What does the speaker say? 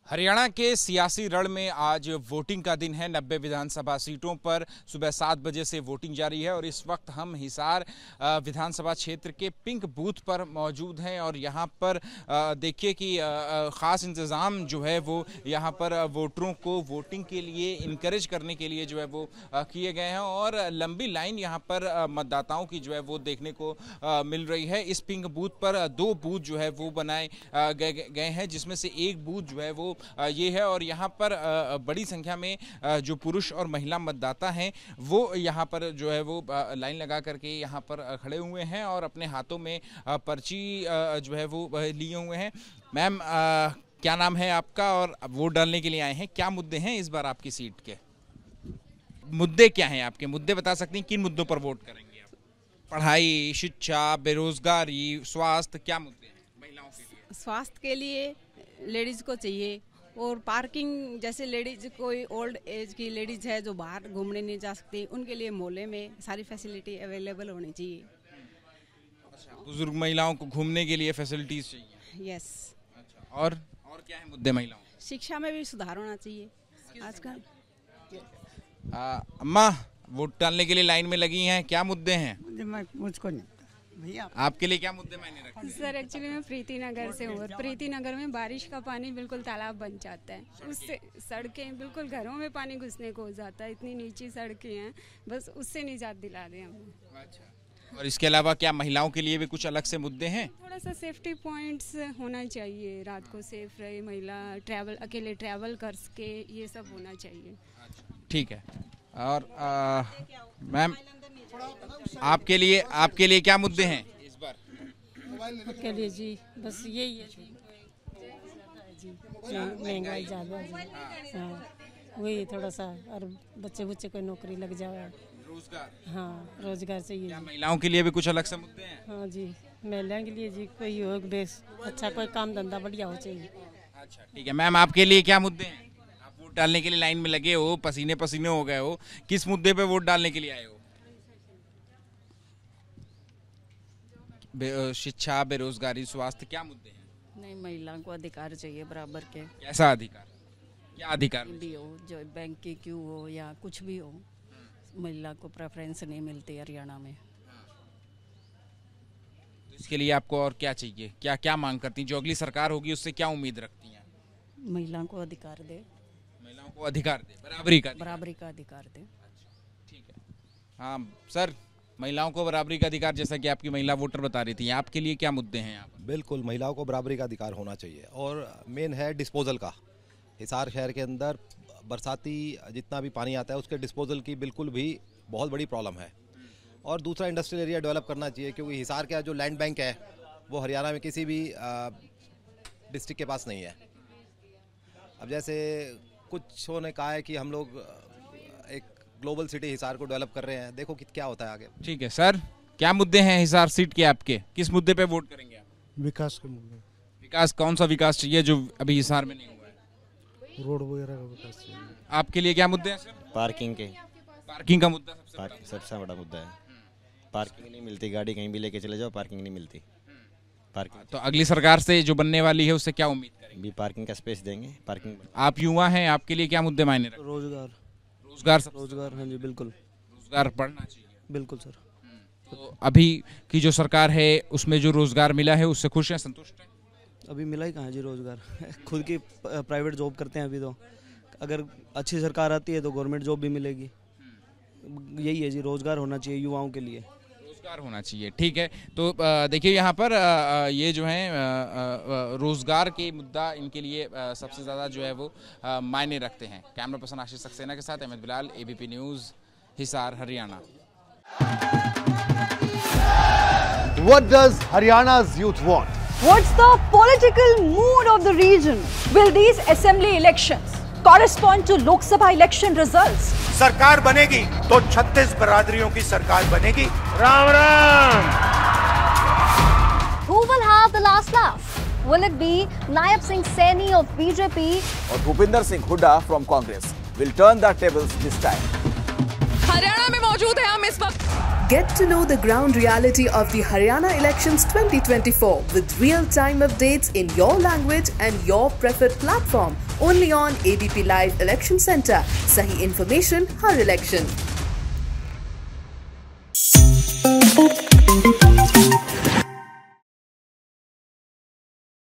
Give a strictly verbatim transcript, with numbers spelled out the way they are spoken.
हरियाणा के सियासी रण में आज वोटिंग का दिन है। नब्बे विधानसभा सीटों पर सुबह सात बजे से वोटिंग जारी है और इस वक्त हम हिसार विधानसभा क्षेत्र के पिंक बूथ पर मौजूद हैं और यहाँ पर देखिए कि ख़ास इंतज़ाम जो है वो यहाँ पर वोटरों को वोटिंग के लिए इनकरेज करने के लिए जो है वो किए गए हैं और लंबी लाइन यहाँ पर मतदाताओं की जो है वो देखने को मिल रही है। इस पिंक बूथ पर दो बूथ जो है वो बनाए गए हैं, जिसमें से एक बूथ जो है वो ये है और यहाँ पर बड़ी संख्या में जो पुरुष और महिला मतदाता हैं वो यहाँ पर जो है वो लाइन लगा करके यहाँ पर खड़े हुए हैं और अपने हाथों में पर्ची जो है वो लिए हुए हैं। मैम, क्या नाम है आपका और वोट डालने के लिए आए हैं? क्या मुद्दे हैं इस बार आपकी सीट के? मुद्दे क्या हैं आपके? मुद्दे बता सकती हैं? किन मुद्दों पर वोट करेंगे आप? पढ़ाई, शिक्षा, बेरोजगारी, स्वास्थ्य, क्या मुद्दे हैं महिलाओं के लिए? स्वास्थ्य के लिए लेडीज को चाहिए और पार्किंग, जैसे लेडीज कोई ओल्ड एज की लेडीज है जो बाहर घूमने नहीं जा सकती, उनके लिए मोहल्ले में सारी फैसिलिटी अवेलेबल होनी चाहिए। अच्छा, बुजुर्ग महिलाओं को घूमने के लिए फैसिलिटीज चाहिए। यस। अच्छा, और और क्या है मुद्दे महिलाओं? शिक्षा में भी सुधार होना चाहिए आजकल। अम्मा, वोट डालने के लिए लाइन में लगी हैं, क्या मुद्दे हैं? मुझको नहीं भैया। आपके लिए क्या मुद्दे मायने रखते हैं? सर, एक्चुअली मैं प्रीति नगर से हूँ और प्रीति नगर में बारिश का पानी बिल्कुल तालाब बन जाता है, उससे सड़कें बिल्कुल घरों में पानी घुसने को हो जाता है, इतनी नीची सड़कें हैं, बस उससे निजात दिला दें हमें। अच्छा, और इसके अलावा क्या महिलाओं के लिए भी कुछ अलग से मुद्दे हैं? थोड़ा सा सेफ्टी पॉइंट्स होना चाहिए, रात को सेफ रहे महिला, ट्रैवल अकेले ट्रैवल कर सके, ये सब होना चाहिए। ठीक है। और मैम, आपके लिए आपके लिए क्या मुद्दे हैं इस बार? के लिए जी बस यही है जी, महंगाई ज़्यादा है, हाँ वही थोड़ा सा, और बच्चे बच्चे कोई नौकरी लग जाए, रोजगार। हाँ रोजगार चाहिए। क्या महिलाओं के लिए भी कुछ अलग से मुद्दे हैं? हाँ जी, महिलाओं के लिए जी कोई हो बेस अच्छा कोई काम धंधा बढ़िया हो चाहिए। अच्छा, ठीक है। मैम, आपके लिए क्या मुद्दे हैं? आप वोट डालने के लिए लाइन में लगे हो, पसीने पसीने हो गए हो, किस मुद्दे पे वोट डालने के लिए आए हो? बे, शिक्षा, बेरोजगारी, स्वास्थ्य, क्या मुद्दे हैं? नहीं, महिलाओं को अधिकार चाहिए बराबर के। कैसा अधिकार? क्या अधिकार भी हो, जो बैंक की क्यू हो या कुछ भी हो, महिला को प्रेफरेंस नहीं मिलती हरियाणा में। तो इसके लिए आपको और क्या चाहिए? क्या क्या मांग करती हैं? जो अगली सरकार होगी उससे क्या उम्मीद रखती हैं? महिलाओं को अधिकार दे, महिलाओं को अधिकार दे, बराबरी का बराबरी का अधिकार दे। ठीक है। हाँ सर, महिलाओं को बराबरी का अधिकार, जैसा कि आपकी महिला वोटर बता रही थी, आपके लिए क्या मुद्दे हैं यहाँ पर? बिल्कुल, महिलाओं को बराबरी का अधिकार होना चाहिए और मेन है डिस्पोजल का। हिसार शहर के अंदर बरसाती जितना भी पानी आता है उसके डिस्पोजल की बिल्कुल भी बहुत बड़ी प्रॉब्लम है। और दूसरा, इंडस्ट्रियल एरिया डेवलप करना चाहिए, क्योंकि हिसार का जो लैंड बैंक है वो हरियाणा में किसी भी डिस्ट्रिक्ट के पास नहीं है। अब जैसे कुछ ने कहा है कि हम लोग एक ग्लोबल सिटी हिसार को डेवलप कर रहे हैं, देखो कि क्या होता है आगे। ठीक है सर, क्या मुद्दे हैं हिसार सीट के आपके? किस मुद्दे पे वोट करेंगे आप? विकास के मुद्दे। विकास कौन सा विकास चाहिए जो अभी हिसार में नहीं हुआ है? रोड वगैरह का विकास चाहिए। आपके लिए क्या मुद्दे हैं सर? पार्किंग के। पार्किंग का मुद्दा सबसे बड़ा सबसे बड़ा मुद्दा है। पार्किंग नहीं मिलती, गाड़ी कहीं भी लेके चले जाओ पार्किंग नहीं मिलती। पार्किंग तो अगली सरकार से जो बनने वाली है उससे क्या उम्मीद करेंगे? भी पार्किंग का स्पेस देंगे। पार्किंग। आप युवा हैं, आपके लिए क्या मुद्दे मायने रखते हैं? रोजगार। रोजगार रोजगार, हाँ जी बिल्कुल। रोजगार बढ़ना चाहिए। बिल्कुल सर। तो अभी की जो सरकार है उसमें जो रोजगार मिला है उससे खुश हैं, संतुष्ट हैं? अभी मिला ही कहाँ जी रोजगार खुद की प्राइवेट जॉब करते हैं अभी तो। अगर अच्छी सरकार आती है तो गवर्नमेंट जॉब भी मिलेगी। यही है जी, रोजगार होना चाहिए युवाओं के लिए, रोजगार होना चाहिए। ठीक है, तो देखिए यहाँ पर ये जो है रोजगार के मुद्दा इनके लिए सबसे ज़्यादा जो है वो मायने रखते हैं। कैमरा पर्सन आशीष सक्सेना के साथ Ahmad Bilal, ABP news, Hisar, Haryana. What does Haryana's youth want? What's the political mood of the region? Will these assembly elections correspond to Lok Sabha election results? सरकार बनेगी तो छत्तीस बरादरियों की सरकार बनेगी। Ram Ram. Who will have the last laugh? Will it be Nayab Singh Saini of B J P or Bhupinder Singh Hooda from Congress? Will turn the tables this time. Haryana में मौजूद हैं हम इस वक्त। Get to know the ground reality of the Haryana elections twenty twenty-four with real-time updates in your language and your preferred platform. Only on A B P Live Election Center. Sahi information, har election.